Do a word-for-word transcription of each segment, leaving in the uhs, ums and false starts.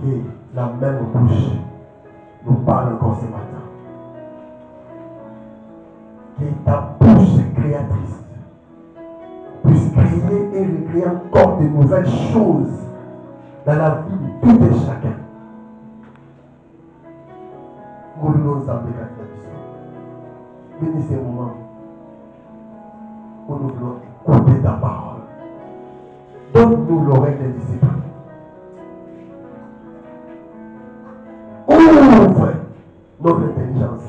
Que la même bouche nous parle encore ce matin. Que ta bouche créatrice puisse créer et recréer encore de nouvelles choses dans la vie de tout et chacun. Bénis ces moments où nous voulons écouter ta parole. Donne-nous l'oreille des disciples. Ouvre notre intelligence.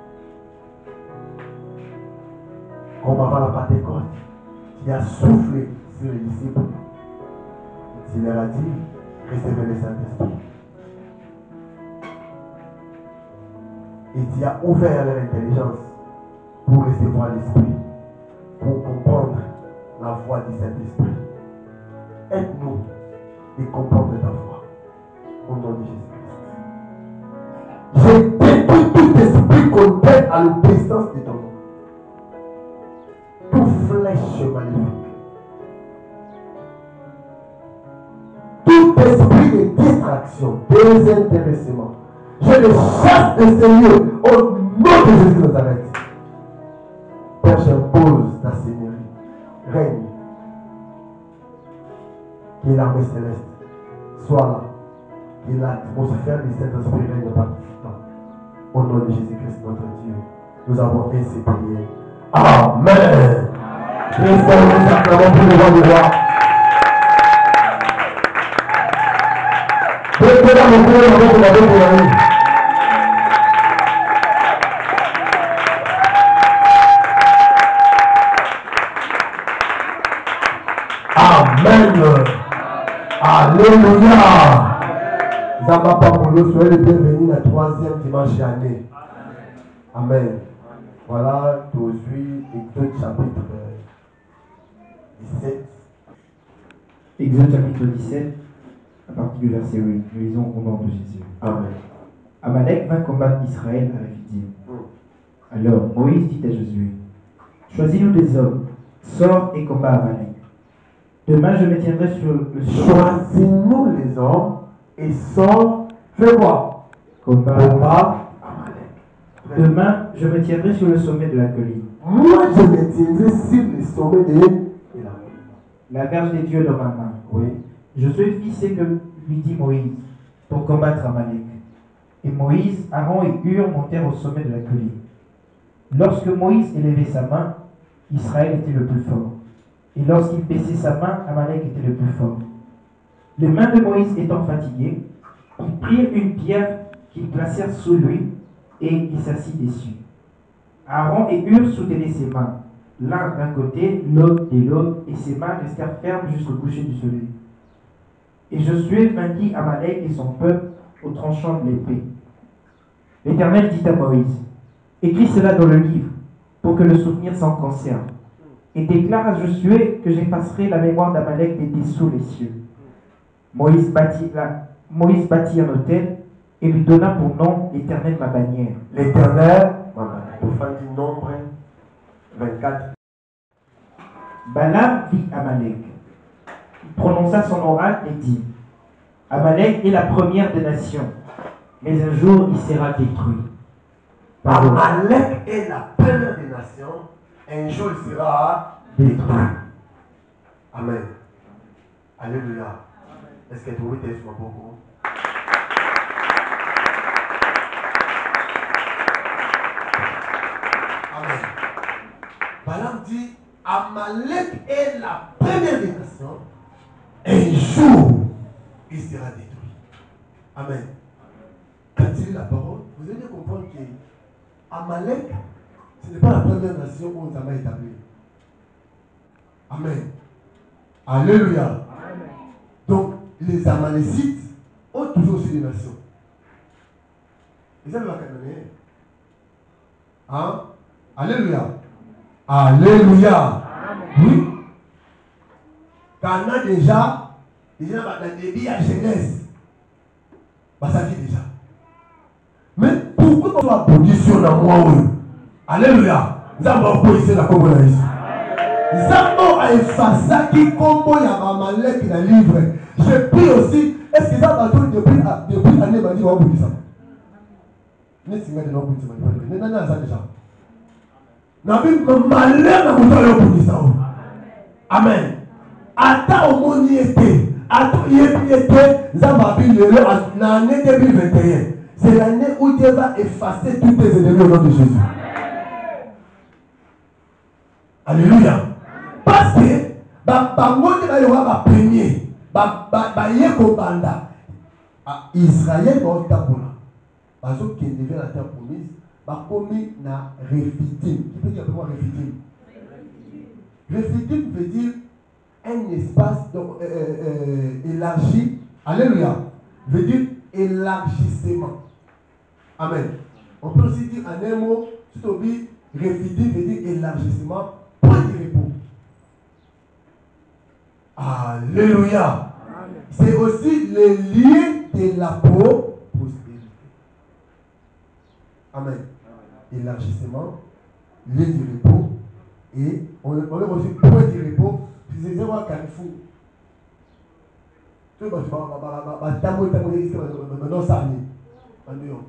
Comme avant la Pentecôte, tu as soufflé sur les disciples. Tu leur as dit, recevez le Saint-Esprit. Et tu as ouvert leur intelligence pour recevoir l'Esprit, pour comprendre la voix du Saint-Esprit. Aide-nous de comprendre ta voix. Au nom de Jésus-Christ. Je détruis tout esprit contraire à l'obéissance de ton nom. Tout flèche maléfique. Tout esprit de distraction, désintéressement. Je le chasse de ces lieux au nom de Jésus de Nazareth. Père, j'impose ta seigneurie. Règne. Que l'armée céleste soit là. Que l'atmosphère du Saint-Esprit règne partout. Au nom de Jésus-Christ, notre Dieu, nous avons ainsi prié. Amen. Christ, nous acclamons pour le roi du roi. Déclarons le Dieu avant que la vie pour la vie. Amen. Alléluia. Zamba Pamolo, soyez les bienvenus la troisième dimanche année. Amen. Voilà, aujourd'hui, Exode chapitre dix-sept. Exode chapitre dix-sept, à partir du verset huit. Nous lisons au nom de Jésus. Amen. Amalek vint combattre Israël à Rephidim. Alors Moïse dit à Josué, choisis-nous des hommes, sors et combat Amalek. Demain je me tiendrai sur le sommet. Choisis-nous les hommes et sors, fais quoi? Combat Amalek. Demain je me tiendrai sur le sommet de la colline. Moi je me tiendrai sur le sommet de la colline. La verge des dieux dans ma main. Oui. Josué fit ce que lui dit Moïse pour combattre Amalek. Et Moïse, Aaron et Hur montèrent au sommet de la colline. Lorsque Moïse élevait sa main, Israël était le plus fort. Et lorsqu'il baissait sa main, Amalek était le plus fort. Les mains de Moïse étant fatiguées, ils prirent une pierre qu'ils placèrent sous lui et il s'assit dessus. Aaron et Hur soutenaient ses mains, l'un d'un côté, l'autre de l'autre, et ses mains restèrent fermes jusqu'au coucher du soleil. Et Josué vainquit Amalek et son peuple au tranchant de l'épée. L'Éternel dit à Moïse, écris cela dans le livre, pour que le souvenir s'en conserve. Et déclare à Josué que j'effacerai la mémoire d'Amalek des dessous les cieux. Moïse bâtit, la, Moïse bâtit un autel et lui donna pour nom l'Éternel ma bannière. L'Éternel, pour fin du nombre vingt-quatre. Balaam vit Amalek. Il prononça son oracle et dit, Amalek est la première des nations, mais un jour il sera détruit. Pardon. Amalek est la première des nations. Un jour il sera détruit. Amen. Alléluia. Est-ce que tu veux dire sur beaucoup? Amen. Balaam dit Amalek est la première des nations. Un jour il sera détruit. Amen. Quand tu lis la parole, vous allez comprendre que Amalek, ce n'est pas la première nation où on a établi. Amen. Alléluia. Amen. Donc, les Amalécites ont toujours aussi des nations. Ils avaient la Cananéenne. Hein? Alléluia. Alléluia. Amen. Oui. Quand déjà, déjà dans le début à Genèse, bah, ça dit déjà. Mais pourquoi on va position dans moi? Alléluia. Nous avons position dans Congo. Zambo a effacé qui combo ya Amalek dans le livre. Je prie aussi, est-ce que ça va tout depuis depuis l'année, il m'a dit, on va vous dire ça. Ne s'y met de l'eau pour dire ça. Ne n'en a ça déjà. N'a vu malheur dans mon temps pour dire ça. Amen. Attends au monde y était. Attends y était. Zamba bin le l'année deux mille vingt et un. C'est l'année où Dieu va effacer tous tes ennemis au nom de Jésus. Alléluia. Parce que bango va y avoir ma premier. Ba ba ba yeko banda. Israël va au tapola. Parce que devait la terre promise. Ba commis na Rephidim. Qui peut dire comment Rephidim? Rephidim veut dire un espace donc, euh, euh, élargi. Alléluia. Veut dire élargissement. Amen. On peut aussi dire en un mot, si tu dis Rephidim veut dire élargissement, point de repos. Alléluia. C'est aussi le lien de la peau prospérité. Amen. Élargissement, lieu du repos, et on a aussi point de repos, c'est zéro à Carrefour. Tu vois, tu vas t'amour, t'amour, maintenant ça n'est pas.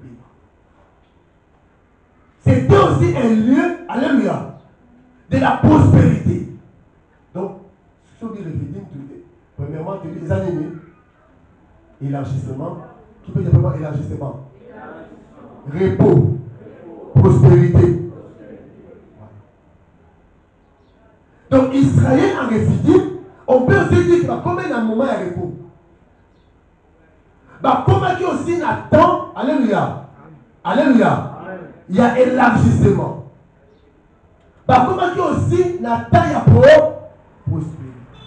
C'était aussi un lieu, alléluia, de la prospérité. Donc, ce qui est premièrement, tu dis les ennemis, élargissement, qui peut dire vraiment élargissement? Repos, prospérité. Donc Israël en Rephidim, on peut aussi dire qu'il va comme un moment de repos. Bah, comme il aussi Nathan, alléluia, alléluia, il y a élargissement. Bah, comme il aussi Nathan, il y a prospérité.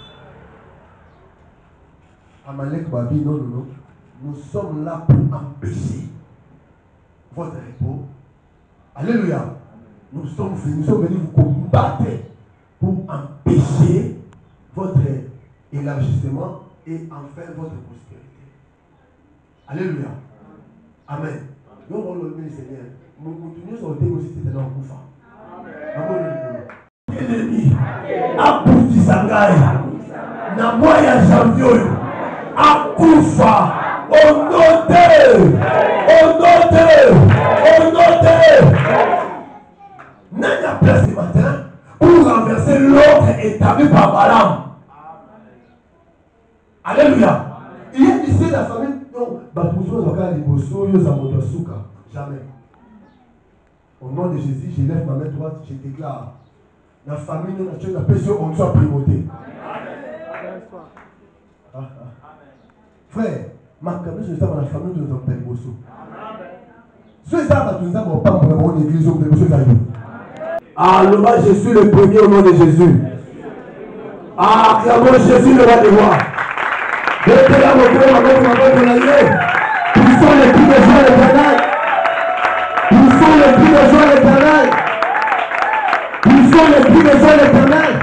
Amalek Babi, non, non, non. Nous sommes là pour empêcher votre repos. Alléluia. Nous sommes venus, nous sommes venus vous combattre pour empêcher votre élargissement et enfin votre prospérité. Alléluia. Amen. Nous allons le Seigneur. Nous continuons sur le thème aussi, c'était dans le Koufa. Ennemi, Abouti Sangai, Namoya Janvier, Akoufa, au nom de, au nom de, au nom de. N'a place ce matin pour renverser l'ordre établi par Balaam. Alléluia. Il y a ici la famille. Non, jamais. Au nom de Jésus, je lève ma main droite, je déclare. La famille, nous avons la personne, on soit primauté. Ah, ah. Frère, ma caméra, je suis dans la famille de notre père Bosso. Ceux qui sont dans mon père, mon église, on peut se faire. Alléluia, je suis le premier au nom de Jésus. Ah, clamons Jésus, le roi des rois. Ils sont les cris de joie l'éternel. Ils sont les cris de joie l'éternel. Ils sont les cris de joie l'éternel.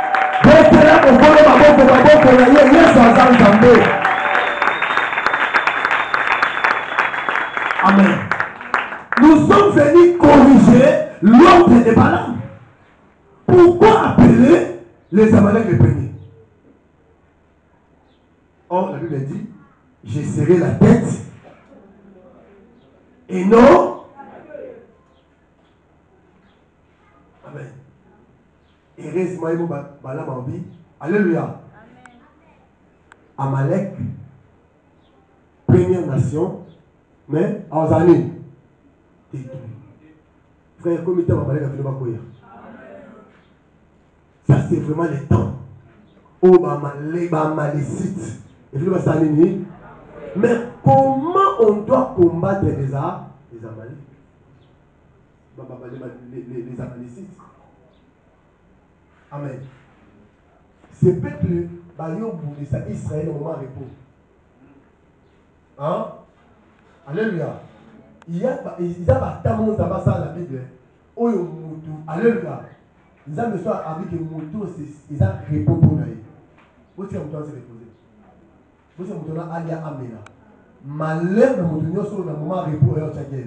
Amen. Nous sommes venus corriger l'ordre de Balaam. Pourquoi appeler les Amaleks les premiers? Or, la Bible dit, j'ai serré la tête et non. Amen. Et heureusement, il m'a Balaam en vie. Alléluia. Amalek, première nation, mais en années, détruit. Frère, comme il était Amalek, il a fait. Ça, c'est vraiment le temps où les Amalécites, mais comment on doit combattre les, les Amalek? Les, les Amalécites. Amen. Ce peuple, Israël au moment de repos. Hein? Alléluia. Il y a il y a tellement de ça dans la Bible. Alléluia. Ils ont besoin avec le moto, ils ont repos pour eux. Vous savez, on doit se reposer. Vous savez, on doit aller à Amena. Malheur de mon sur le moment repos et au guerre.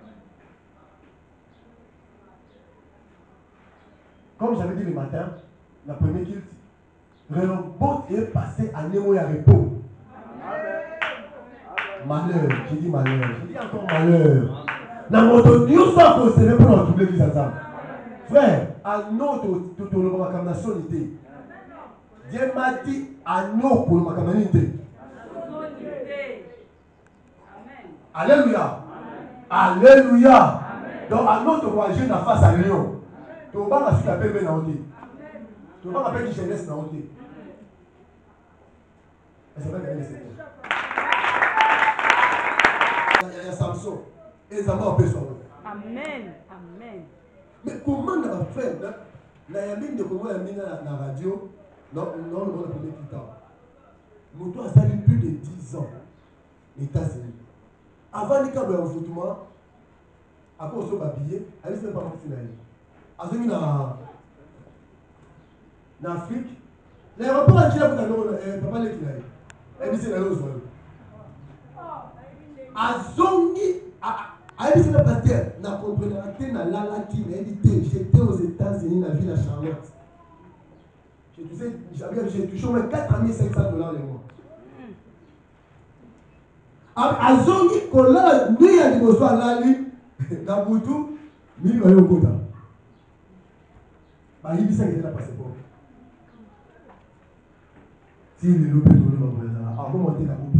Comme j'avais dit le matin, la première culte, le robot est passé à Nemo et à repos. Malheur, j'ai dit malheur, j'ai dit encore malheur. Dans notre Dieu, ça qu'on se lève pour nous trouver les ensemble. Frère, à notre tout le monde comme nationalité. Dieu m'a dit à nous pour ma communauté. Alléluia. Alléluia. Donc à notre voyage na face à Lyon. Tu vas pas la paix na honte. Tu vas pas la paix jeunesse na honte. Et c'est pas gagner c'est. Il y a Samson. Et ça va paix sur. Amen. Amen. Mais comment on va faire? La yamine de comment la mine na radio. Non, non, non, le premier temps. Nous avons salé plus de dix ans. Les États-Unis. Avant les câbles en foutement, après on s'est habillé, elle ne s'est pas partie là. En Afrique, l'aéroport a dit là, papa l'a dit là. Elle dit c'est là où on a zongi, elle dit c'est pas terre. N'a compris la terre, n'a la latine. Elle dit j'étais aux États-Unis, dans la ville à Charlotte. J'ai touché au moins quatre mille cinq cents dollars les mois. A zongi, quand là, nous y a des besoins là, dans Boutou, mille euros au quota. Bah, il dit ça qu'il a passé pour. Si il est loupé, tout le monde va présenter. Ah, comment t'es la coupe?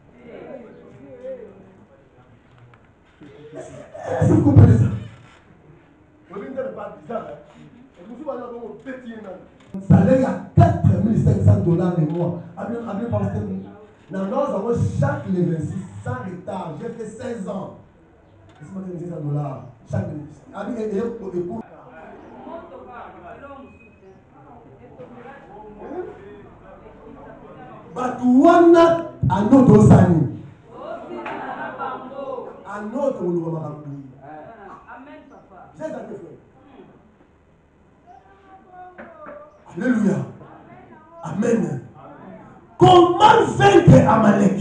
Est-ce que vous comprenez ça? Vous ne savez pas bizarre. Vous ne savez pas comment pétiller là. Salaire à quatre mille cinq cents dollars le mois. Après, après, parce que nous avons chaque les vingt-six sans retard. J'ai fait seize ans. Laisse-moi te dire cent dollars. Chaque année. Et écoute. Batouana à notre Sani. À notre Olomakambi. Amen, papa. J'ai ça que frère. Alléluia. Amen. Comment vaincre Amalek?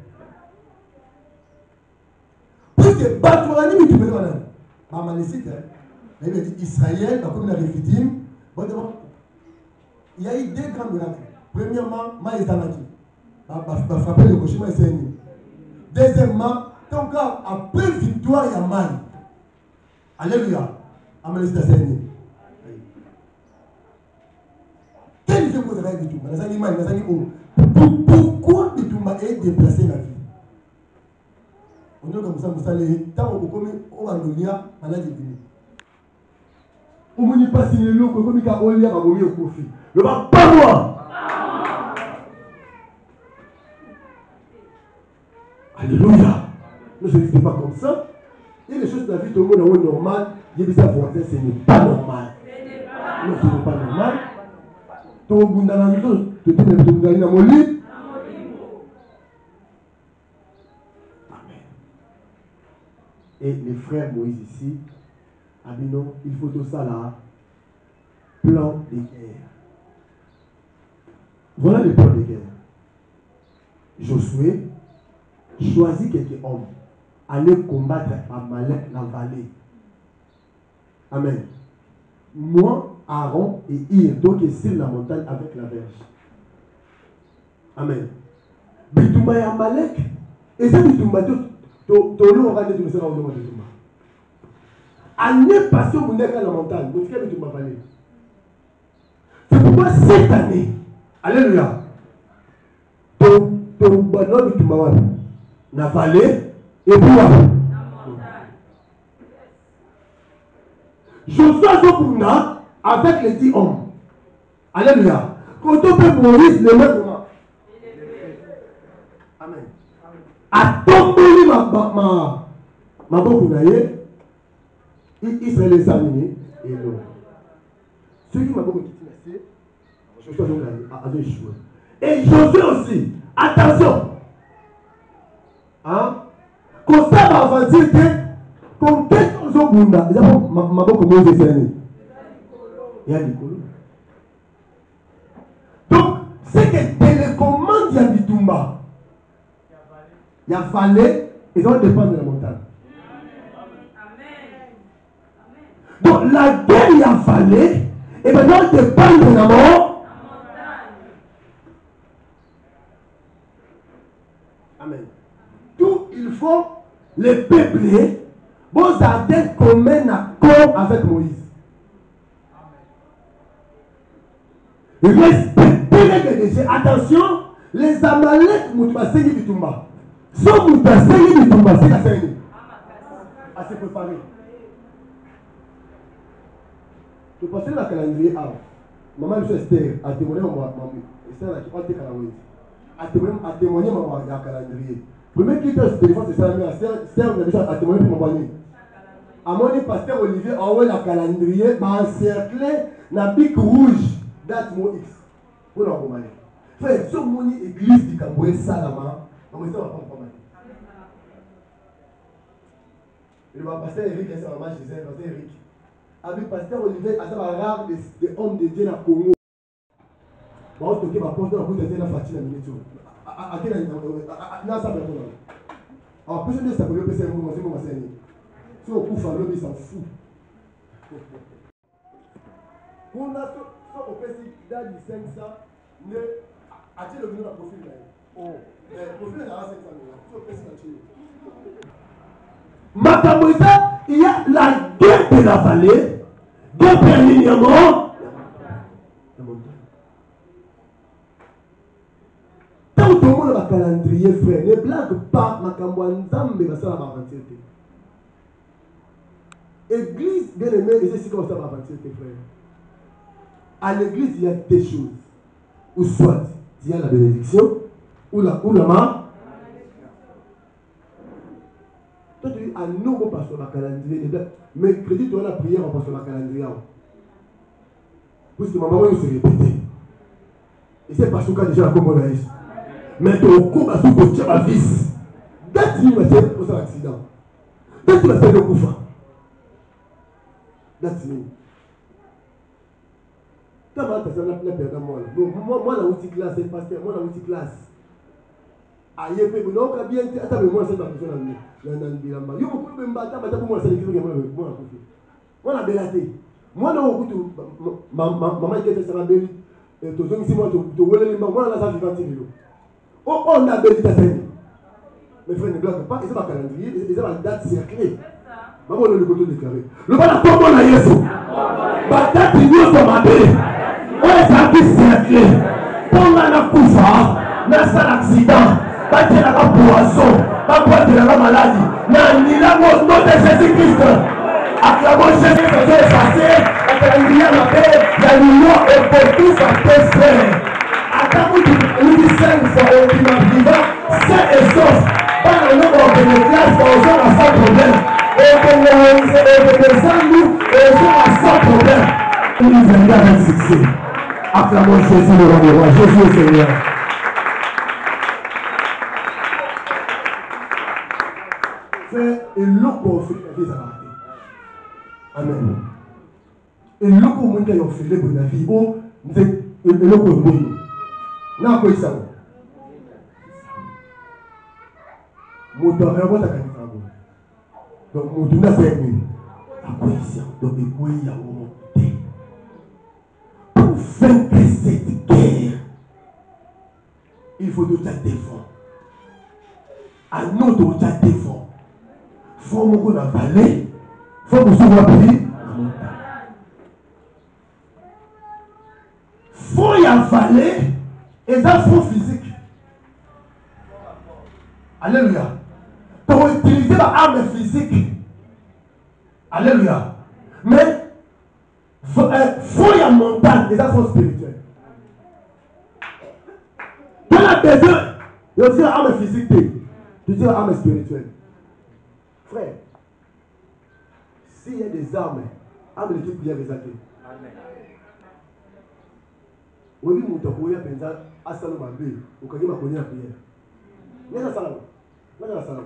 Puisque Batouani, mais tu peux dire, Amalécite, il a dit Israël, comme la Rephidim, il y a eu deux grands miracles. Premièrement, Maïs Danaki, va frapper le Koshima et Séni. Deuxièmement, ton cas, après victoire, il y a Maïs. Alléluia. Amalécite et Séni. Quel Dieu vous avez dit tout? Pourquoi Bitouma est déplacé la vie? On est comme ça, vous savez, tant qu'on va nous lire, on a dit. On ne peut pas signer l'eau, comme il y a un lien, on va au profit. Le va pas moi. Alléluia. Ne se dites pas comme ça. Il y a des choses de la vie, tout le monde est normal. Il y a des voisins, ce n'est pas normal. Non, ce n'est pas normal. Tout le monde est dans la maison, tout le monde est dans mon lit. Amen. Et les frères Moïse ici, Abino, il faut tout ça là. Plan de guerre. Voilà le plan de guerre. Josué choisit quelques hommes. Aller combattre Amalek dans la vallée. Amen. Moi, Aaron et Ir, donc sur la montagne avec la verge. Amen. Bitouma et Amalek. Et ça, Bitouma, tout le monde aura dit que c'est un homme de Bitouma. Année passée, vous n'êtes pas dans la montagne. Vous n'êtes pas Bitouma vallée. C'est pourquoi cette année, alléluia, ton bonhomme Bitouma vallée, la vallée, et puis Josué Zopuna avec les dix hommes. Alléluia. Quand on peut Moïse, le même moment. Amen. A tombé ma ma ma bokunaye. Israël est examiné et non. Ceux qui m'a beaucoup quitté, Josué a échoué. Et Josué aussi. Attention. Hein? Quand ça va avancer, quand quelqu'un s'en bunda, il y a ma beaucoup de Moïse et il y a des colons. Donc, c'est que télécommande, il y a du Tumba. Il y a vallée, et ça va dépendre de la montagne. Donc, la guerre, il y a vallée, et maintenant, il dépend de la mort. Amen. il faut les peuples, vos adeptes communs accord avec Moïse. Respectez-les. Attention, les Amalek, Moutbassé Bitumba. Si Moutbassé Bitumba, c'est la scène. À se préparer. Je pensais à la calendrier A. Maman, je suis Esther, a témoigné moi, Esther, qui a été calendrier. A témoigné moi, il y a calendrier. Premier critère de téléphone, c'est ça, mais Esther, on a témoigné pour m'envoyer. À mon pasteur Olivier, envoie la calendrier, m'a encerclé dans la bic rouge, date mon X. Pour l'envoyer. Frère, si on est église du Camboué, Salama, on va pas comprendre. Et le pasteur Eric, c'est ma maman, je sais, pasteur Eric. Avec pasteur Olivier, à savoir rare des hommes de Dieu dans le Congo. On va toquer ma porte dans la bouche de la fatigue à minute. À quel âge ça va être? Alors, plus de ça, pour le P C, vous commencez à m'enseigner. Si on coupe à l'homme, il s'en fout. On a au P C dans les cinq cents, ne a-t-il le venu à profil là? Oh, mais le profil là, cinq cents millions. Si au P C là, Matamoïsa, il y a la guerre de la vallée, guerre perlignement. Tant que le monde a calendrier, frère, ne blague pas, Makamouanzam, mais ça va avancer. Église, bien aimée, et c'est si comme ça va avancer, frère. À l'église, il y a deux choses. Ou soit, il y a la bénédiction, ou la, ou la main. Toi, tu dis, à nous, on passe sur la calendrier. Mercredi, tu as la prière, on passe sur la calendrier. Puisque maman, on se répétait. Et c'est parce que déjà la commonnaise. Mais tu as au coup, tu as au tir à vis. Dès que tu vas faire un accident. Dès que tu vas faire le coup, that's me. Comment tu as fait la perte moi? Moi, la outil classe, c'est pasteur. Moi, la outil classe. Aïe, mais non, quand bien, attends, mais moi, c'est pas personne à nous. Là, dans le bilan, yo, on peut me battre, mais pour moi, c'est l'équipe qui est moi, moi, la coupe. Moi, la belleté. Moi, non, on coupe, maman, qui est sa belle, et tu as dit, moi, tu as volé les mains, moi, là, ça, je vais tirer. Oh, on a belleté ta scène. Mes frères ne bloquent pas, et c'est ma calendrier, et c'est ma date cerclée. Maman, on a le côté déclaré. Le bas, la tombe, on a Yesu. Ma date, il y a son mabé. On est sorti cerclé. Pour la coufa, dans un accident. Pas de la poisson, pas de la maladie. Non, ni la mort de Jésus-Christ. Acclamons Jésus, ça s'est effacé. Acclamons la paix, la lumière et pour tous à tes frères. Attends, nous disons cinq fois au climat vivant, sain et sauf. Pas le nombre de nos classes, on sort à sans problème. Et que nous descendons, nous, et on sort à sans problème. Nous venons avec succès. Acclamons Jésus le roi des rois, Jésus le Seigneur. Et l'eau fait la vie à amen. Et l'eau qu'on a fait la vie, oh, c'est l'eau qu'on a fait. N'a pas eu ça. Mon temps, on va t'accueillir. Donc, mon temps, on a fait un peu. Donc, il y a un pour vaincre cette guerre, il faut tout à défendre. À nous, tout à défendre. Il faut que nous vallée, il faut que nous soyons pays. Il faut y avaler et ça faut physique. Alléluia. Pour utiliser l'arme physique. Alléluia. Mais il faut y avoir montagne et ça faut spirituel. Tu as besoin, il y a aussi l'arme physique, tu dis l'arme spirituelle. Frère, s'il y a des armes, armes de toute prière exaltée. Amen. Oui, mon temps, il y a des gens à Salomon, au cas où il y a la prière. Il y a la Salomon. Il y a la Salomon.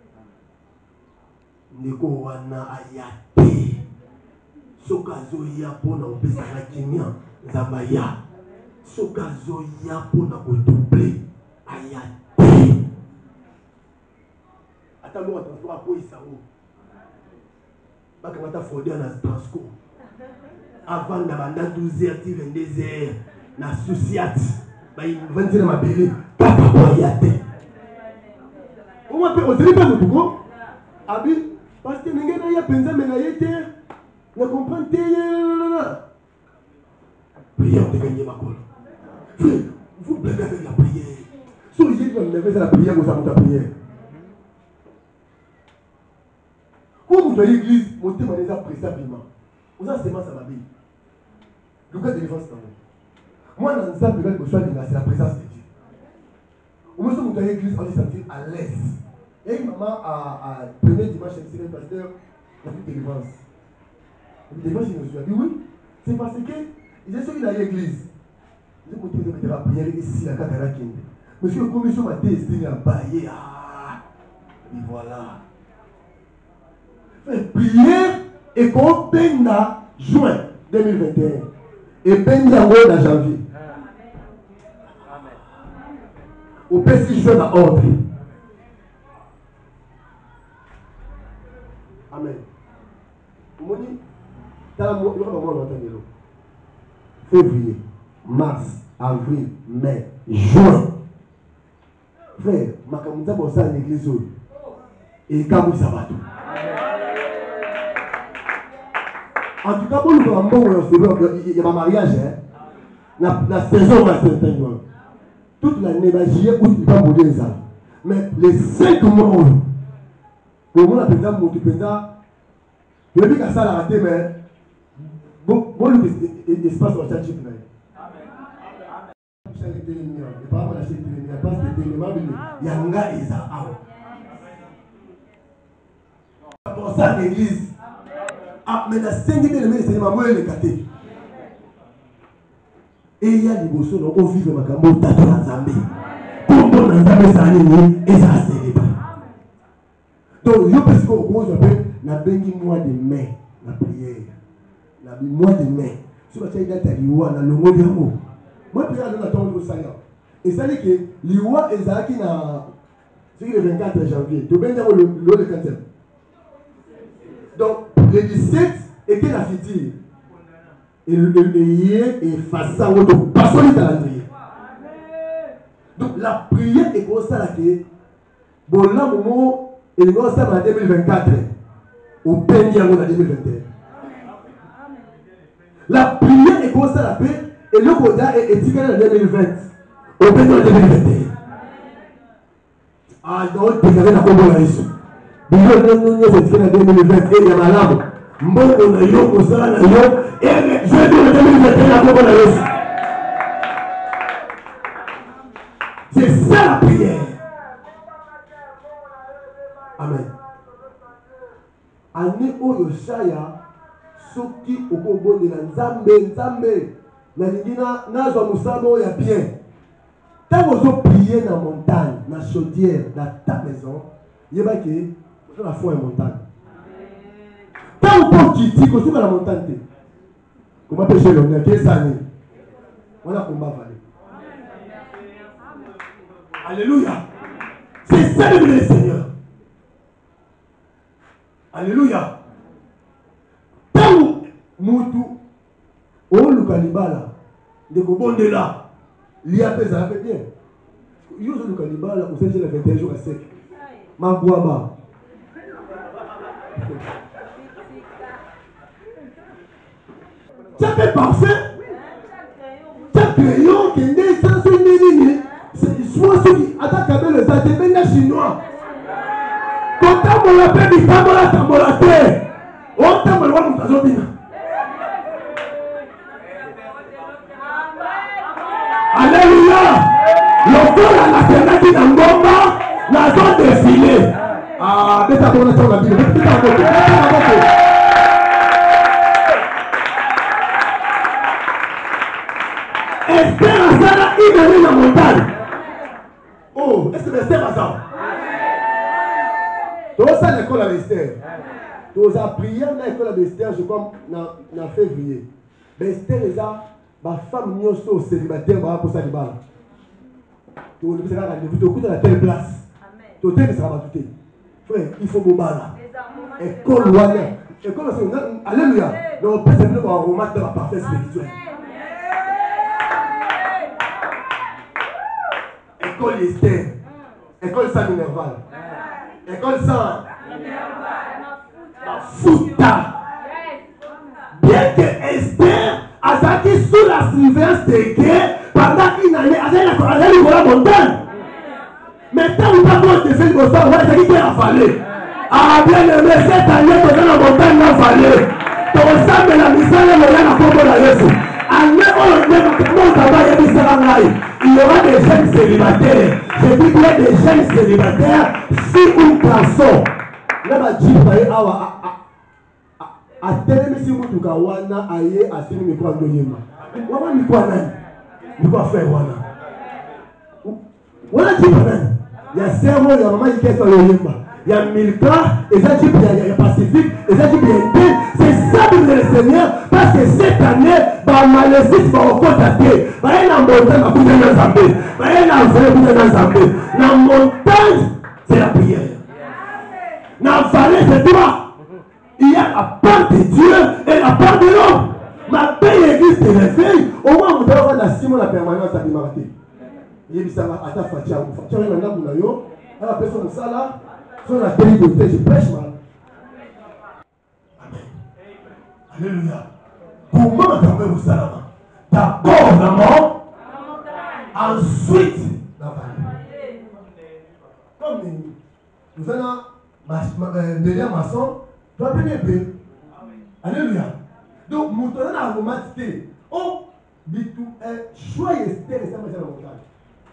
Neko wana ayate. Sokazo ya pona opesa la kimia. Zabaya. Sokazo ya pona kodouble. Ayate. Attends-moi, transport à quoi il s'en va. Quand tu as fondé dans transport. Avant de la douze heures, vingt-deux heures, na souciate. Il va dire ma belle, papa, il y a des. On va faire, on ne sait pas le tout. Abi, parce que les gens n'ont pas pensé, mais ils ne comprennent pas. Prière, on a gagné ma colle. Frère, vous blaguez avec la prière. Si vous dites que vous avez la prière, vous avez la prière. Quand vous voyez l'église, vous avez déjà pressé rapidement. Vous avez seulement ça m'a dit. Le cas de défense, c'est moi, dans ça, c'est la présence de Dieu. Au moins, vous voyez l'église, on se sentir à l'aise. Et une maman, à premier dimanche, elle dit, pasteur, il y a plus de délivrance. La délivrance, il nous a dit, oui, c'est parce que, il est sûr qu'il a l'église. Il dit, vous avez la prière ici, la carte à la kinde. Monsieur, comme ils sont à tester, il a baillé. Ah, et voilà. Prière et qu'on peine à juin deux mille vingt et un. Et peine à mois de janvier. Au P C juin à ordre. Amen. Vous me dites, dans le mois de février, mars, avril, mai, juin. Frère, ma caméra pour ça à l'église. Et quand vous savez tout. En tout cas, pour nous, il y a un mariage. Hein? La saison va s'éteindre. Toute l'année, il va juillet, août, il va mourir ça. Mais les cinq mois, le monde a pensé à mon président. Je dis que ça l'a raté, mais bon, il se passe en chat chip. Yanga et ça. Pour ça, l'église. Ah, mais la cinquième de l'église, c'est maman et le caté. Et il y a des bossos dans le vivre ma cambo, tato la Zambie. Comme on a Zambie, ça a été et ça a célébré. Donc, je pense qu'on s'appelle la béni mois de mai, la prière. La mois de mai. Si vous avez dit l'Iwa, dans le mot de l'amour. Moi, je prière dans la tombe de Seigneur. Et ça dit que l'Iwa est là qui n'a. C'est le vingt-quatre janvier. Tu peux dire le le quatrième. Donc, le dix-sept était la fitille. Et le hier est face à votre passage de calendrier. Donc, la prière est comme ça là que. Bon, là, au moment, il est comme ça en deux mille vingt-quatre. Au pays en deux mille vingt et un. La prière est comme ça la paix. Et le Koda est étiqueté en deux mille vingt. Au pays en deux mille vingt et un. Ah, non, déclaré la Congo là ici. Il y a deux mille vingt et il y a malade. Mboko na yo, Kosala na yo, et je vais dire le deux mille vingt et un la Congo là ici. C'est ça la prière. Amen. Année oyo shaya soki okobonde na nzambe nzambe na lingina nazwa musamo ya bien. Tant que vous priez dans la montagne, dans la chaudière, dans ta maison, il y a que vous la foi en montagne. Tant que vous dites que vous êtes dans la montagne, comment pécher l'honneur? Quelle année? Voilà combat valet. Alléluia. C'est ça le Seigneur. Alléluia. Tant que vous au Lukalibala, de Kobonde là. L'I A P ça fait bien. Il y a le cannibale là, vous savez, j'ai vingt et un jours à sec. Ma boaba. Ça fait parfait. Ça crayon qui est né sans une ligne. C'est soit ceux qui attaquent avec le zatémena chinois. Quand on l'appelle, il faut la tambolate. On t'a mal à mon. Alléluia. Le corps à la terre qui n'a pas la zone défilée. Ah, mettez à bon sur la Bible. Mettez à bon. Mettez à bon. Esther a ça là, il est dans la montagne. Oh, est-ce que Esther a ça? Tu as ça l'école à l'Esther. Tu as prié dans l'école à l'Esther, je crois, en février. Mais Esther est là. Ma femme n'y a pas célibataire pour ça. Tu écoutes à telle place. Tu es battu. Frère, il faut que là. École loin. École, alléluia. Mais on peut simplement remarquer dans la parfaite spirituelle. École Esther. École Saint-Minerval. École ça. Fouta. Bien que Esther a été sous la surveillance des guerres pendant une année, elle a eu la montagne. Maintenant, vous parlez de faire le sang, ouais, c'est qui a fallu. Ah, bien aimé, cette année, tu es dans la montagne, n'a fallu. Ton sang de la misère, il y a un combo de Jésus. Il y aura des jeunes célibataires. Je dis qu'il y a des jeunes célibataires, filles ou garçons. Là, ma dit, à tel si vous avez wana aye asini mikwa ndoyema wana mikwa nani mikwa frère wana wana jipa nani ya servo ya mama ikesa loyema ya Milka et ça jipa ya Pacifique et ça jipa ya c'est ça le Seigneur parce que cette année ba maléfice va au côté ba na montagne ba kuja na Zambé ba na vrai kuja na Zambé na montagne c'est la prière na vallée c'est toi. Il y a la part de Dieu et la part de l'homme. Ma belle église te réveille. Au moins, vous devez avoir la Simon la permanence à l'humanité. Il y a à ta fatia. Tu as un homme qui a la personne ça là. Sur la télé de je prêche mal. Amen. Alléluia. Comment t'appelles vous ça là? D'abord la mort. Ensuite la vallée. Comme nous allons derrière maçon. Tu vas bien bien. Alléluia. Donc, nous tenons la romantique. Oh, bitou est choyé, Esther, et ça me fait la montagne.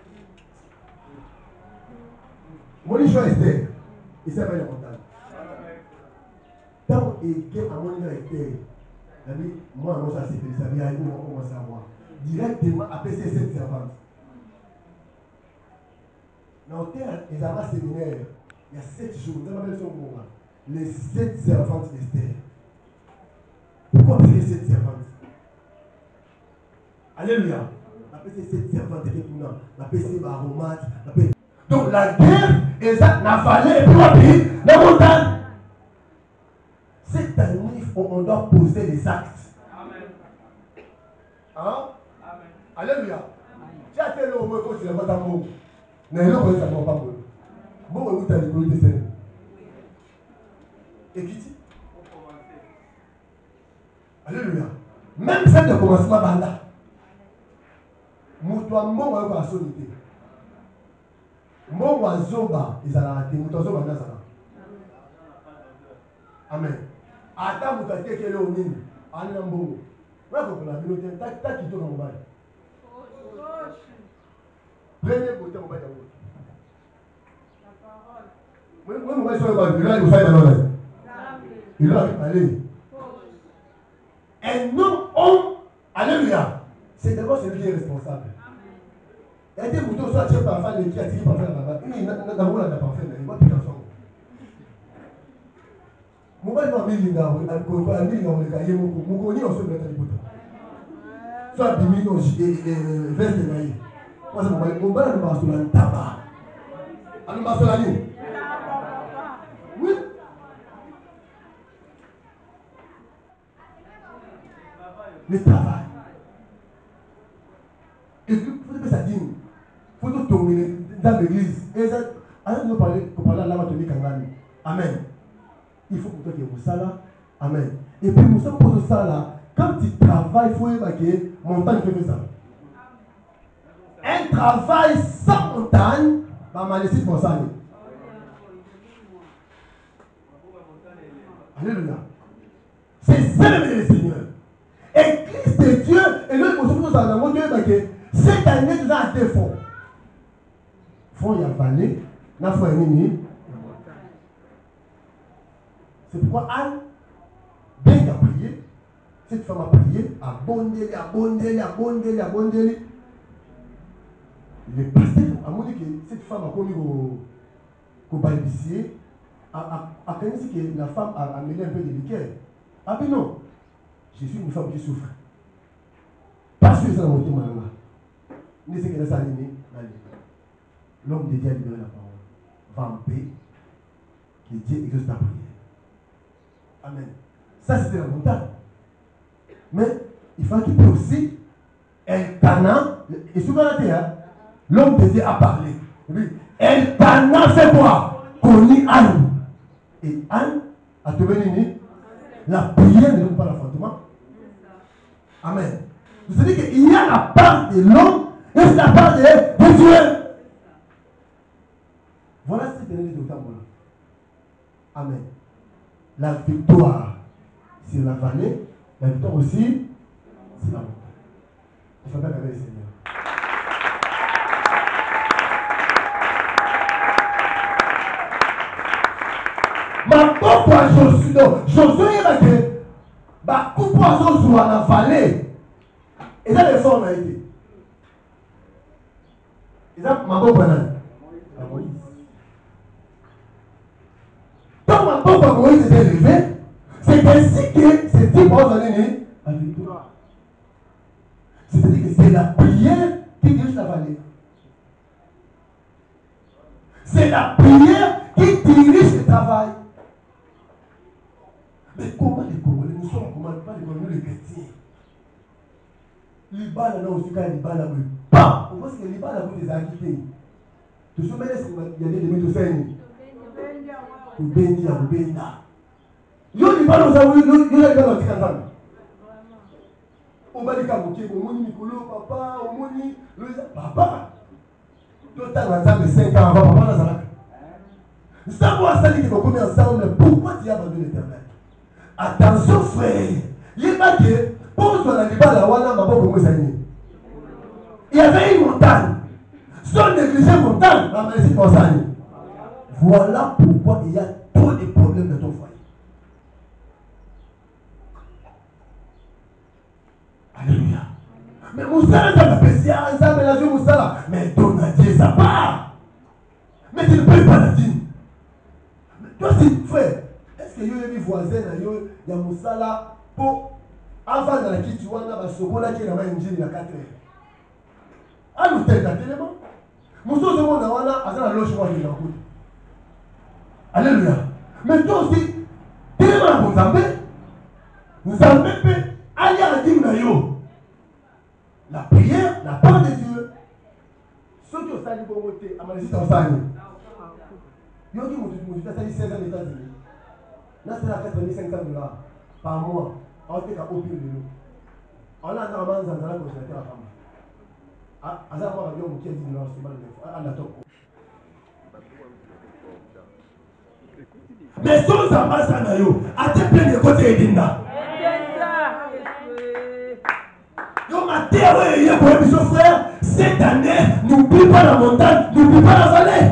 Mon choix Esther, et ça me fait la montagne. Tant et que à mon niveau Esther, moi, moi, ça c'est fait, ça vient à nous, on commence à voir. Directement, après ces sept servantes. Dans le terre, les amas séminaires, il y a sept jours, vous avez son moment. Les sept servantes d'Esther. Pourquoi appeler sept servantes? Alléluia. Appeler sept servantes qui sont là. Appeler aromates. Donc la guerre, et ça n'a fallu et puis la montagne. Cette année, on doit poser les actes. Amen. Hein? Amen. Alléluia. Tu as fait le mot quand tu n'as pas ta mot. Mais non, ça ne va pas mot. Bon, vous t'as les produits de scène. Et qui dit? Alléluia. Même celle de commencement banda. Moutouan mon wa solité. Mon wa zoba ezala te moutouan zoba na zala. Amen. Ata moutouan tekele o nini. Ani na mbongo. Wa ko la bilote ta ta kito na mobile. Premier côté mobile d'abord. La parole. Moi moi moi sur le bas, il a il fait dans l'oreille. Il a parlé. Un homme, homme, alléluia. C'est d'abord celui qui est responsable. Il y a des moutons, soit tu es parfait, qui a tiré parfait là-bas. Il n'a pas parfait, il va plus ensemble. Mon père m'a mis l'inga, il m'a mis l'inga, il m'a mis l'inga, soit diminué, veste de naïf. Moi, c'est mon père, mon père m'a mis un tabac. Il m'a mis un oui. Le travail. Et il faut que ça dîne. Il faut tout tourner dans l'église. Et ça, alors nous parler, qu'on parle à la maternité Kangani. Amen. Il faut que tu aies ça là. Amen. Et puis, nous sommes pour ça là. Quand tu travailles, il faut évacuer. Montagne fait ça. Un travail sans montagne, va mal laisser pour ça. Alléluia. C'est ça le Seigneur. Église de Dieu, et nous nous avons dit que cette année nous avons été fonds. Fonds, il y a vallée, il y a nini. C'est pourquoi Anne, bien qu'elle a prié, cette femme a prié, a bondé, a bondé, a bondé, a bondé. Le pasteur a dit que cette femme a commis au balbutier, a connu que la femme a amené un peu de liqueur. Ah ben non. Je suis une femme qui souffre. Parce que ça n'a pas été malade. Il ne sait que ça a animé. L'homme de Dieu a libéré la parole. Va en paix. Que Dieu exauce ta prière. Amen. Ça c'était la montagne. Mais il faut qu'il puisse aussi Elkana. Et souvent la terre, l'homme de Dieu a parlé. Elkana fait quoi? Tony Anne. Et Anne a devenu la prière ne donne pas l'affrontement. Amen. Vous savez qu'il y a la part de l'homme et c'est la part de, de Dieu. Voilà ce que est de temps. Amen. La victoire sur la vallée, la victoire aussi sur la montagne. Il faut bien regarder le Seigneur. Ma pauvre Josué, Josué il va que ma coupe oiseau sur la vallée. Et ça les formes a été. Et ça ma pauvre banane. La Moïse. Quand ma pauvre Moïse était élevé, c'est ainsi que ces dix paroles années la victoire. C'est-à-dire que c'est la prière qui dirige la vallée. C'est la prière qui dirige le travail. Mais comment les Congolais, nous sommes comment pas les Congolais, les chrétiens. Les balles là aussi, quand les balles là, pas. On pense que les balles là, vous les acquittez. Tu sais, il y a des demi de scène. Vous bénis, vous bénis. Yo, les balles, vous avez vu, il y a des balles qui sont on va dire que au moni Nicolo, papa, au moni, papa. Tout à l'heure, cinq ans avant, papa, là, ça va, ça dit que vous commettez ensemble, pourquoi tu as abandonné l'éternel? Attention frère, il m'a dit, pose dans la débat là, voilà, ma pauvre Moïse. Il y avait une montagne. Sans négliger une montagne, la maladie concernée. Voilà pourquoi il y a trop de problèmes dans ton foyer. Alléluia. Mais Moussa, ça m'a fait ça, ça m'a fait Moussa. Mais ton Dieu, ça part. Mais tu ne peux pas la dire. Mais toi, c'est frère. Est-ce que vous avez des voisins, il y a Moussa là, pour avant dans la qui tu vois, il y a un là qui est dans la quatre heures. Ah, nous t'es tellement. Moussa, c'est bon, on a un logement qui est dans la route. Alléluia. Mais toi aussi, tellement vous avez, vous avez fait, allez à la dîme. La prière, la part de Dieu. Ceux qui ont sali pour voter, à Malaisie, dans sali. Ils ont dit, mon Dieu, ça dit seize ans d'États-Unis. Là, c'est la quatre mille cinq cents dollars par mois. On a fait qu'à au pire de nous. On a normalement dans la consultation à la femme. Ah, à ça, on a dit, on a dit, non, c'est pas le même. Ah, la top. Mais sans ambassadeurs, à te plein de côté d'Inda. Frère, cette année, n'oublie pas la montagne, n'oublie pas la vallée.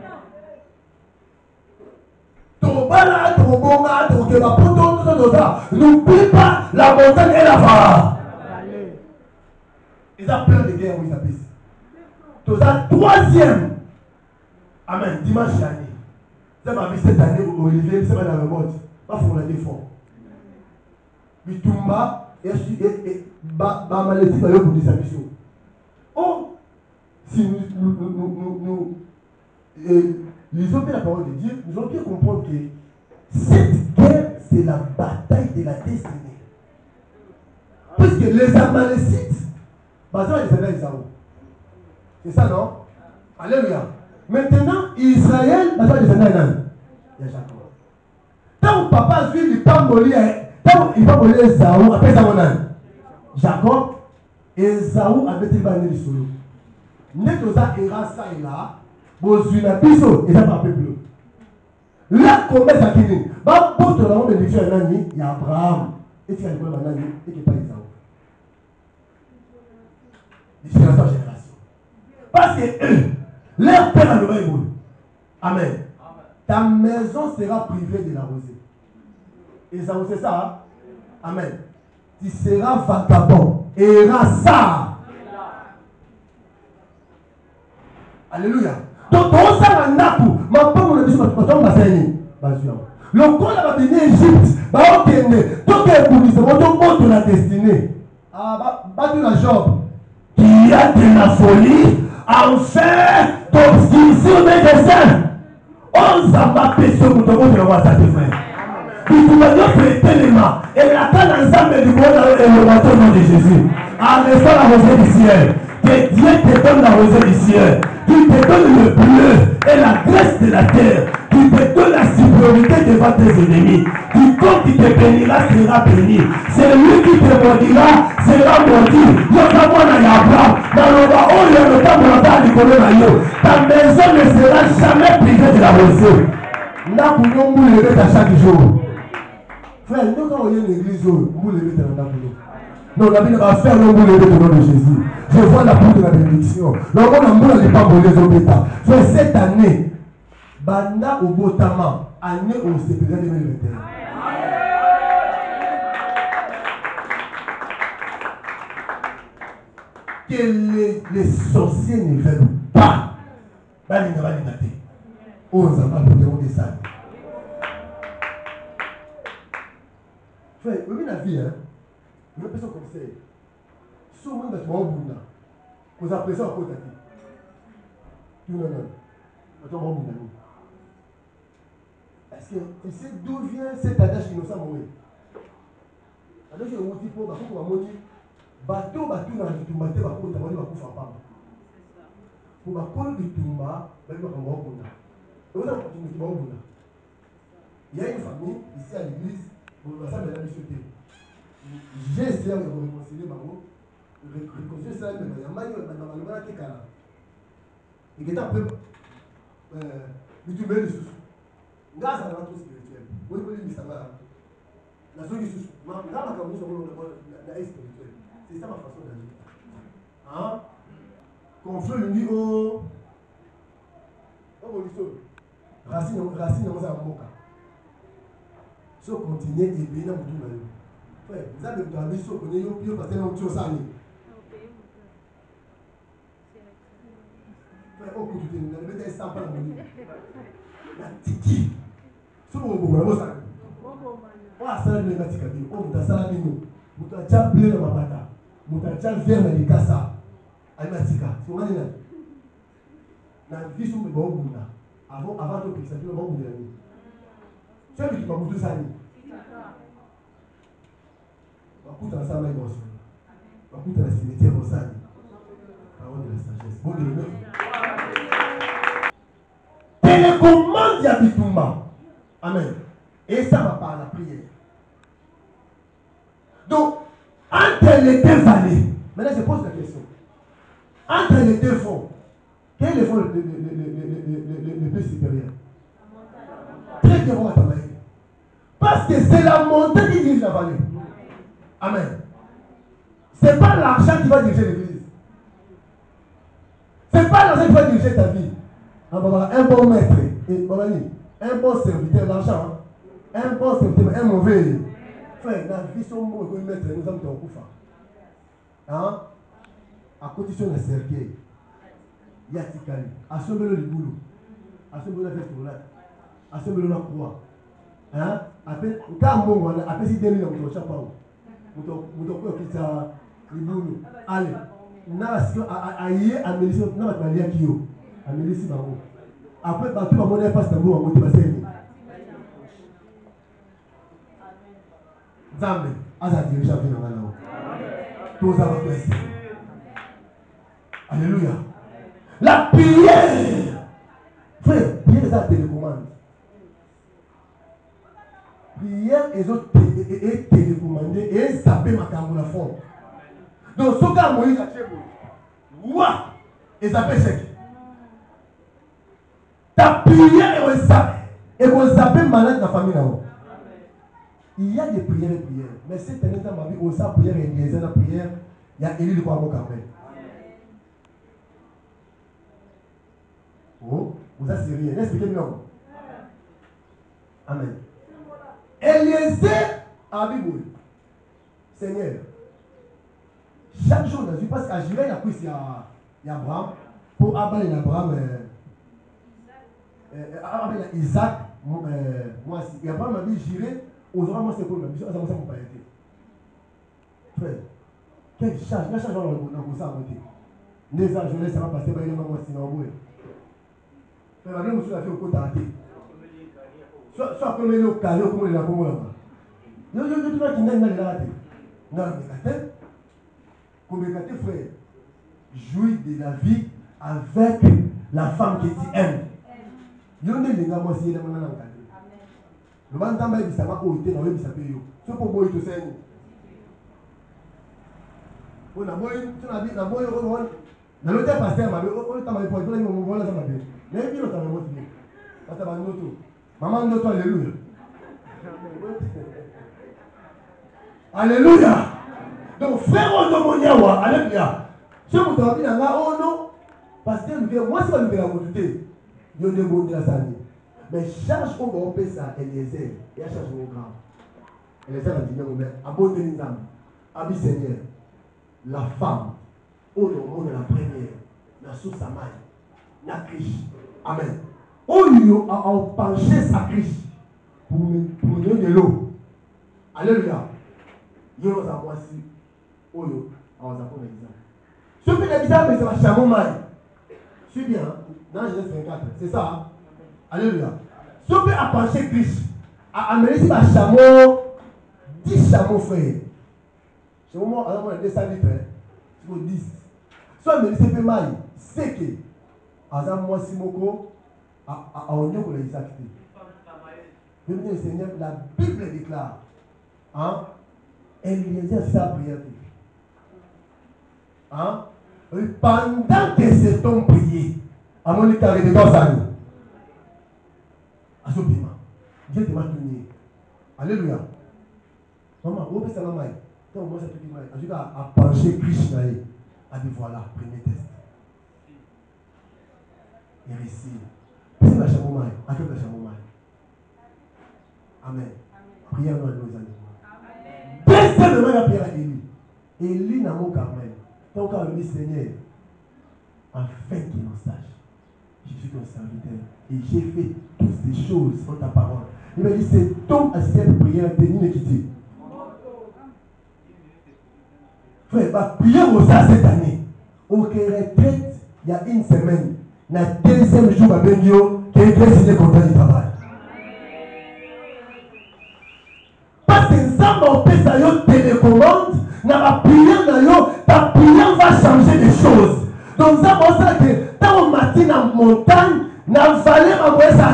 N'oublie pas la montagne et la vallée. Ils ont plein de guerres où ils appellent. Tout ça, troisième. Amen. Dimanche dernier. C'est ma vie cette année où Olivier, c'est ma dans le mode. Pas pour la défense. Bitumba, et ba maladie, va y avoir des ambitions. Oh, si nous, nous, nous, nous, nous euh, lisons bien la parole de Dieu, nous allons bien comprendre que cette guerre, c'est la bataille de la destinée. Puisque les Amalécites, bah ça, ils s'appellent Isaou. C'est ça, non? Alléluia. Maintenant, Israël, bah ça, ils s'appellent il y a Jacob. Tant que papa suit, il pas mourir, tant qu'il va mourir Isaou, après ça, mon âne. Jacob, Esaou avait été banni du solo. Nekoza era ça et là, Bozuna Biso, et ça pas peuple. Là, comment ça finit? Bah, pour tout le monde, il y a Abraham, et tu as le même Nani, et qui n'est pas Esaou. De génération en génération. Parce que eux, leur père a le même. Amen. Ta maison sera privée de la rosée. Esaou, c'est ça? Hein? Amen. Tu seras vagabond. Et ça. Alléluia. Donc, on s'en a naku. Ma pomme, on a dit, ma pomme, ma saigne. Le corps va venir Égypte. Va obtenir. Tout est pour lui. C'est votre mot de la destinée. Ah, bah, de la Job. Qui a de la folie. Enfin, d'obscurcir mes dessins. On s'en va payer sur le monde de la voix, ça te fait. Tu vas dire que tellement. Et la canne ensemble du monde et le bateau au nom de Jésus. En restant la rosée du ciel. Que Dieu te donne la rosée du ciel. Qu'il te donne le bleu. et la graisse de la terre, qui te donne la supériorité devant tes ennemis. Quiconque qui te bénira sera béni. Celui qui te maudira sera maudit. Ta maison ne sera jamais privée de la rosée. Là, pour nous, vous levez à chaque jour. Frère, nous, quand on est une église, vous levez dans la boulot. Non, la Bible va faire le boulot au nom de Jésus. Je vois la boule de la bénédiction. Donc, on a boule n'est pas volé aux États. Frère, cette année, Banda au Botama, année au C P D deux mille vingt et un. Que les, les sorciers ne veulent pas. Balinga balinga te. Onze ans pour demander ça. Frère, oui, la vie, hein. Une personne comme ça. Si on va au bout, vous appréciez à côté. Non, non, non. Attends, on va est-ce que tu sais d'où vient cette attache innocente mourir? Alors, j'ai un petit peu, parce qu'on va mourir. Bateau, bateau, dans le tumba, tu vas pour ta bonne, tu vas pas. Pour ma colle du tumba, tu vas pas au bout. Donc, on va continuer, tu vas au bout. Il y a une famille ici à l'église, pour ça, mais la mission. J'ai essayé de vous réconcilier, réconcilier ça, mais il y a un manière de m'amener à Kekala. Et qui est un peu. Mais tu mets les sous. Grâce à l'entrée spirituelle, vous voulez dire ça va. La solution, la spirituelle, c'est ça ma façon d'agir. Hein? Conflit le niveau. Oh, bon, il racine, racine, on s'en moque. Si on continue, et bien, on va tout. Frère, vous avez besoin de choses qu'on est au pire parce que nous sommes allés. Frère, au bout du temps, vous avez cent pas de monnaie. La tiki. Si vous avez besoin de ça, on a ça, les matins, on a ça, nous avons déjà plein de ma bata. Nous avons déjà vers la Likasa. Aïe, Matika. Si on a dit, la vie sur le bon bout là. Avant, avant de pisser, tu vas vous dire. Tu as vu qui m'a bouté ça? Bakuta na sama imosi. Bakuta na cimetière Rosani. Parole de la sagesse. Bon de l'honneur. Télécommande Yabitumba. Amen. Et ça va par la prière. Donc, entre les deux vallées, maintenant je pose la question. Entre les deux fonds, quel est le fond le, le, le, le, le, le plus supérieur? Très bien, on va travailler. Parce que c'est la montagne qui dirige la vallée. Amen. Ce n'est pas l'argent qui va diriger l'église. Ce n'est pas l'argent qui va diriger ta vie. Un bon maître, un bon serviteur, l'argent. Un bon serviteur, un mauvais. Frère, la vie, son mot, le maître, nous sommes dans le coup. Hein? À condition de cercueil. Il y a Tikali. Assemblez le boulot. Assemblez la veste pour là. Assemblez la croix. Hein? Après, quand on a après si deux mille, on ne sait pas où. Mutoko kita libulu ale na sio aye amelisi na matali ya kio amelisi bango après batu ba mona passe tambo ba moti baseni Zambe aza dirija vina ngana tous à votre place. Alléluia. La prière, frère, prière ça télécommande. Prière et autres et télécommandé et zapper ma camoufle à fond. Donc ce cas Moïse a fait ouah et zapper sec. Ta prière et zapper et vous zapper malade dans la famille là. Il y a des prières et prières, mais cette année dans ma vie, on sait prière et liaison la prière, il y a Élie de Kwamo Carmel. Oh, vous avez rien, expliquez-moi. Amen. Eliezer a dit, Seigneur, chaque jour, je pense qu'à Jiré, il y a Abraham, pour Abraham, Abraham, Abraham, Isaac, moi aussi. Et Abraham m'a dit, Jiré, aux hommes, moi c'est pour la mission, ça m'a pas été. Frère, quelle charge, quelle charge dans le ça à monter. Les ans, je laisse ça va passer, il y a moi aussi dans le bout. Frère, la même chose a fait au côté à soit soit comme le cas comme la comme là yo yo yo tu vas qui n'a pas là non mais quand comme quand frère jouis de la vie avec la femme que tu aimes Yonde linga moi si yéma na ngati. Le banzamba ebisama ko ite na webisa pe yo. So po boy to seni. O na boy tu na bi na boy o on. Na l'autre pasteur m'a dit o ta m'a dit mo mo la ça m'a dit. Mais bi lo ta mo ti. Ata ba noto. Maman noto alléluia. Alléluia. Donc frère Odomoniawa, alléluia. Si vous avez dit oh non, parce que moi c'est pas le faire douter. Yo ne bon la sani. Mais charge on va payer ça Eliezer et à charge au grand. Eliezer a dit non mais abonne les âmes. Abi Seigneur. La femme au nom de la première la source à maille. La criche. Amen. On lui a penché sa criche pour pour donner de l'eau. Alléluia. Yo nous a voici. Oh yo, on va prendre l'exemple. Ce que l'exemple c'est ma chameau maille. C'est bien, dans Genèse vingt-quatre, c'est ça. Hein? Alléluia. Ce que a penché Christ, a amené si ma chameau, dix chameaux frères. C'est au moment où on a deux cents litres, c'est pour dix. Soit amené si maille, c'est que, à moi si moko, à oignon pour les actes. Bien le Seigneur, la Bible déclare, hein, Eliezer c'est sa prière. Hein? Pendant que cet homme priait, à mon état de dans sa vie, à ce piment, Dieu te m'a tenu. Alléluia. Maman, où est-ce que ça m'a dit? Quand on voit ça, tout le monde a penché Krishna. A dit voilà, premier test. Et réussi. C'est la chameau maille. À quel la chameau maille? Amen. Prière nous à nos amis. Deuxièmement, la prière à Élie. Élie n'a pas Carmel. Donc, quand le Seigneur, afin qu'il en sache, je suis ton serviteur et j'ai fait toutes ces choses en ta parole. Il m'a dit, cet homme à cette prière de l'iniquité. Frère, va prier au ça cette année. Au retraite, il y a une semaine, le deuxième jour à Benio, qui est très signé content du travail. Parce que ça m'a fait ça, il télécommande. La prière, ta prière va changer des choses. Donc, ça veut dire que dans le matin, dans la montagne, dans la vallée, on va ça.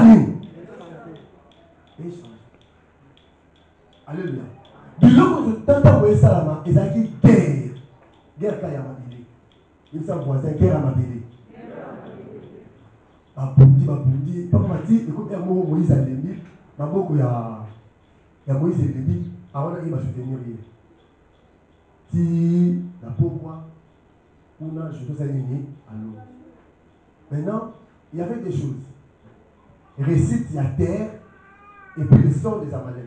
Alléluia. Du coup, quand on voit ça, il y a une guerre. Guerre quand il y a ma bébé. Il s'en voisin, guerre à ma bébé. Ma boundi, ma boundi. Comme on dit, écoute, il y a Moïse à l'ennemi. Ma beaucoup, il y a Moïse à l'ennemi. Avant, il va soutenir. Si la pauvre, on a je dois aligner à l'eau. Maintenant, il y avait des choses. Récite, il y a terre, et puis le sort des Amalek.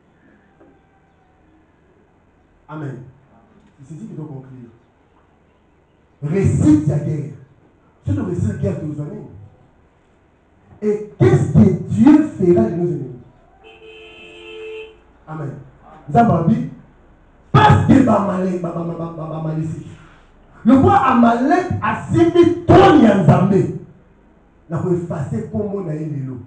Amen. C'est ici qu'il doit conclure. Récite, il y a guerre. C'est le récit de guerre de nos ennemis. Et qu'est-ce que Dieu fera de nos ennemis? Amen. Zamabi. Parce que Amalek, le roi Amalek a signé trop de Nzambé. Il a effacé comme on a eu l'eau.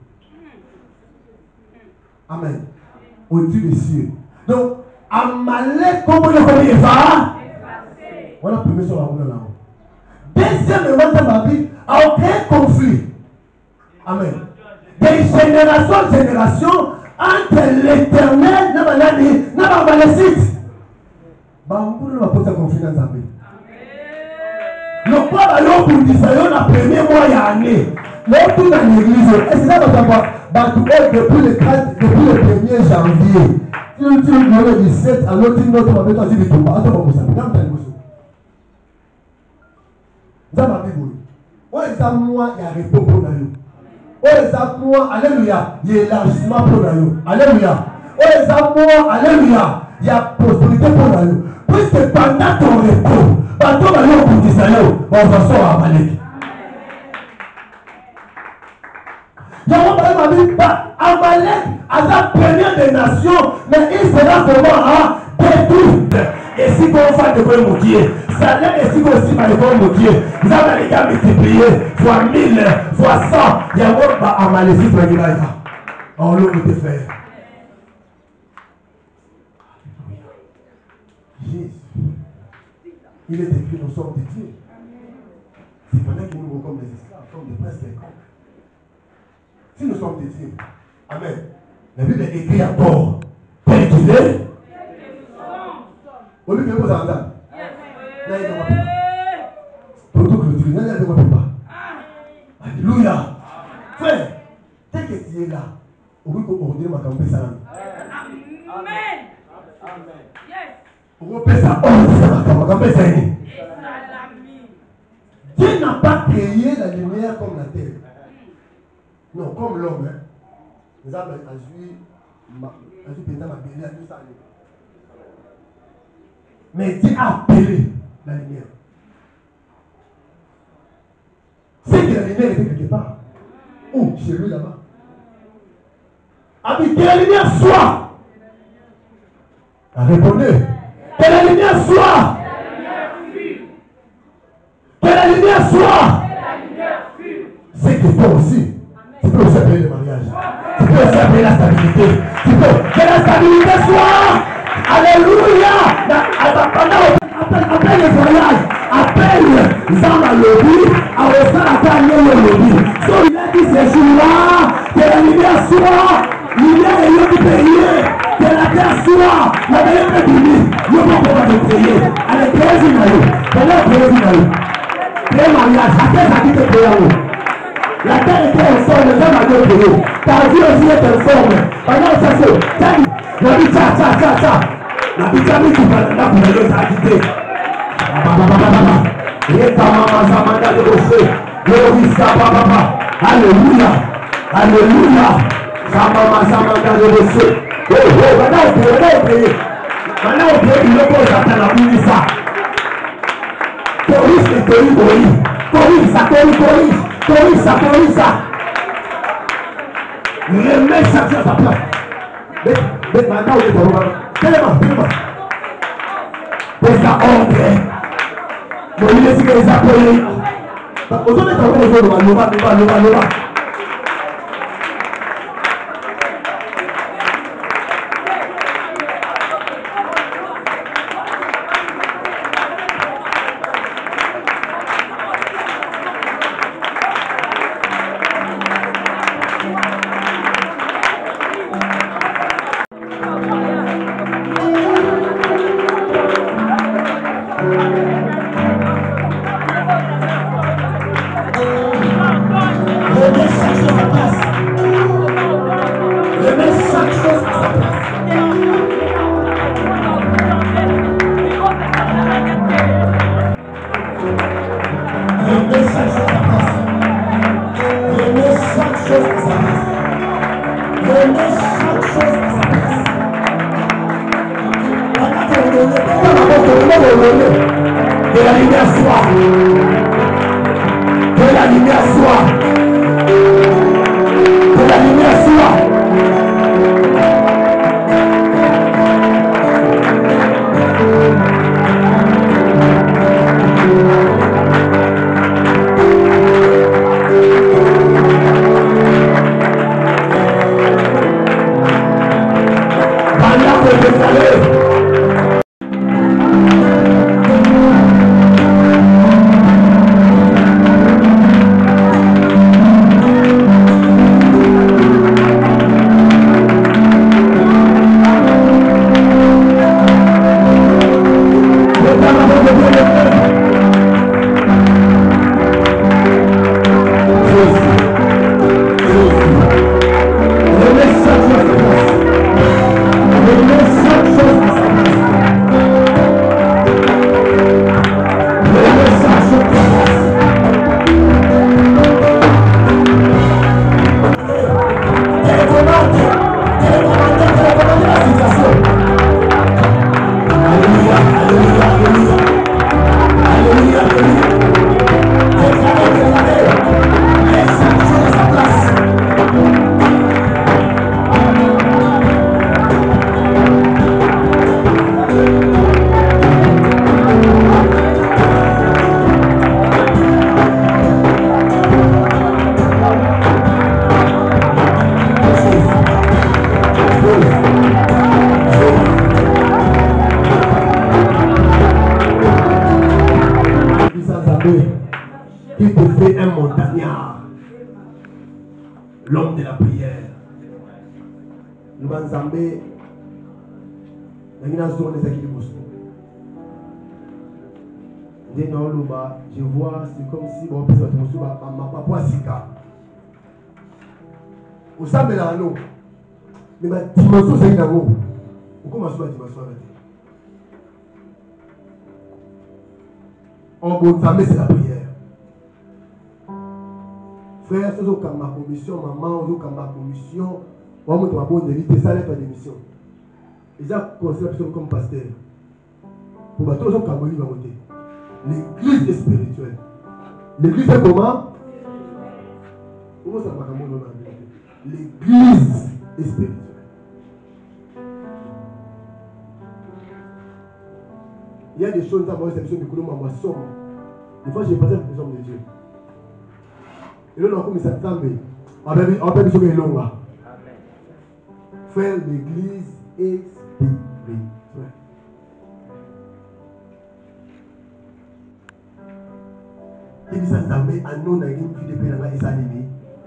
Amen. Au-dessus des cieux. Donc, Amalek, comme on a fait effacé. Voilà la première chose à vous là-haut. Deuxièmement, dans ma vie, a aucun conflit. Amen. Des générations en génération entre l'éternel et la malécite. Bamboula va poser confiance en lui. Le quoi va pour dire la première mois et année. L'autre dans l'église, et c'est ça que tu vois. Depuis le quatre, depuis le premier janvier, tu tu le dix-sept, alors tu notes ma méthode du tout. Attends, on va ça. Regarde ta émotion. Ça va bien. Oh, ça moi, il y a repos pour nous. Oh, ça moi, alléluia, il y a élargissement pour nous. Alléluia. Oh, ça moi, alléluia, il y a prospérité pour nous. Puisque pendant ton repos, pendant ton repos, on va sortir à Amalek. Amalek a la première des nations, mais il sera comment à détruire. Et si on fait de quoi mouiller, ça l'est et si on aussi va de quoi mouiller, vous avez les gars multipliés, fois mille, fois cent, il y a un autre Amalek qui va dire là. On l'a te faire. Jésus, il est écrit, nous sommes des dieux. C'est pendant que nous nous comme des esclaves, comme des princes des camps. Si nous sommes des signes, amen. La Bible est écrite à tort. Tel qu'il est. Au lieu que vous entendez. Là, il ne va pas. Toto clôture, là, il ne va pas. Alléluia. Frère, tel que tu es là, au lieu qu'on ordonne ma campagne, ça. Amen. Au lieu ça, on ma campagne, ça. Dieu n'a pas créé la lumière comme la terre. Non, comme l'homme. Hein. Nous avons agi, agi pendant ma bénie à tout ça. Mais Dieu a appelé la lumière. C'est que la lumière était quelque part. Oh, chez lui là-bas. A dit que la lumière soit. Répondez. Que la lumière soit. Que la lumière soit. C'est que toi aussi. Tu peux aussi appeler le mariage. Tu peux aussi appeler la stabilité. Tu peux. Que la stabilité soit. Alléluia. Appelle le voyage. Appelle Zama Lobi. À Osana Kanye Lobi. So il a dit ces jours-là. Que la lumière soit. Lumière est le pays. Que la terre soit. La meilleure est unie. Nous ne pouvons pas te prier. Allez, priez-y, Naïe. Allez, priez-y, Naïe. Priez mariage. À quel a dit que priez-vous? La terre était informe, les hommes avaient prié. Ta vie aussi est informe. Pendant ça, c'est. La vie, tcha, tcha, tcha, tcha. La vie, tcha, tcha, tcha, tcha, alléluia. Alléluia. Maintenant, on peut prier. Maintenant, on peut prier pour Satan, la vie, ça. Corrige et corrige, corrige. Corrige ça, corrige, corrige. Corrige ça, corrige ça. Remets chaque chose à sa place. Mais maintenant, on est dans le monde. Tellement, tellement. C'est ça, ordre. Mon Dieu, c'est que les appelés. Aujourd'hui, quand on est dans le monde, on va, on va, on va, on va. Le Banzambé, il y a une zone des acquis de Boston. Je vois, c'est comme si on peut se retrouver sur ma papa Sika. Au samedi là, non. Mais ma dimension, c'est une amour. Pourquoi ma dimension avec en bon samedi, c'est la prière. Frère, c'est comme ma commission, maman, c'est comme ma commission. On va me bonne éviter ça, lettre d'émission. Ils ont conseillé la personne comme pasteur. Pour ma tous, comme il va voter. L'église est spirituelle. L'église est comment? Comment ça va? L'église est spirituelle. Il y a des choses dans ma réception de Koulouma, moi, somme. Des fois, j'ai passé pour les hommes de Dieu. Et là, on a comme ça, on peut dire que c'est long. Frère, l'église est spirituelle. Et puis ça s'appelle un nom d'un qui depuis là et ça animé.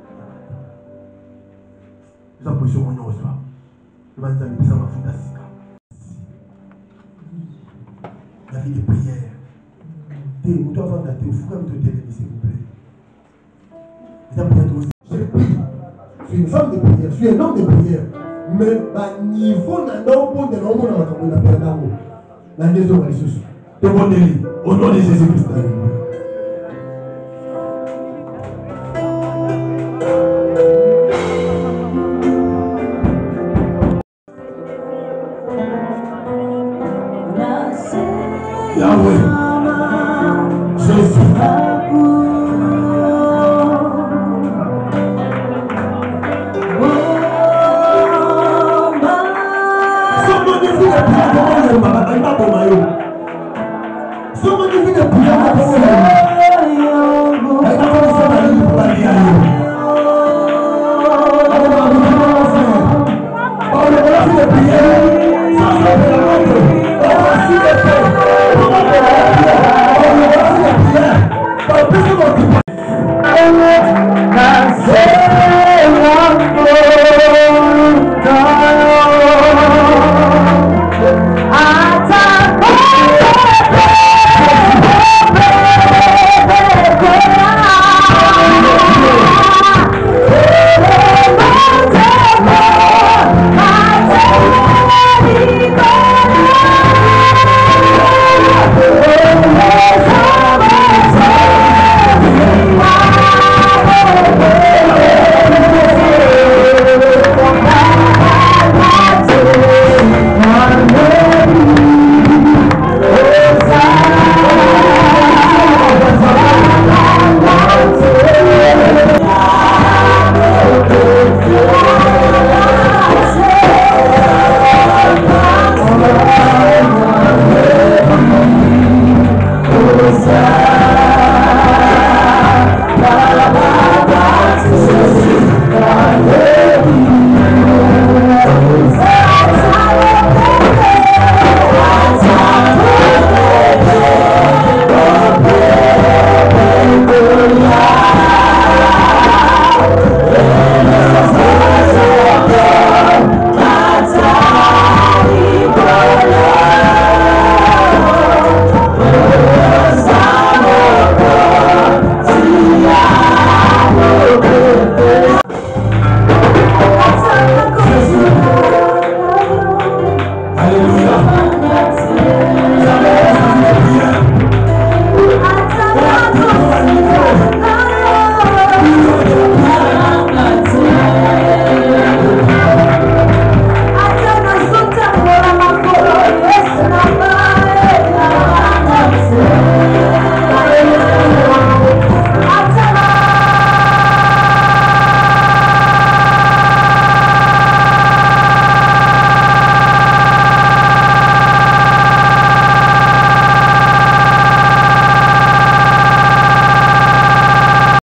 Nous avons posé mon nom au soir. Nous avons dit que ça m'a foutu à Sika. La vie de prière. Vous doivez avoir la tête, vous pouvez me donner s'il vous plaît. Vous avez peut-être aussi. Je prie. Je suis une femme de prière, je suis un homme de prière. Mais à niveau d'un homme, de l'homme, on a appelé d'amour. La maison de Jésus. Demandez-lui au nom de Jésus-Christ. Yahweh, Jésus.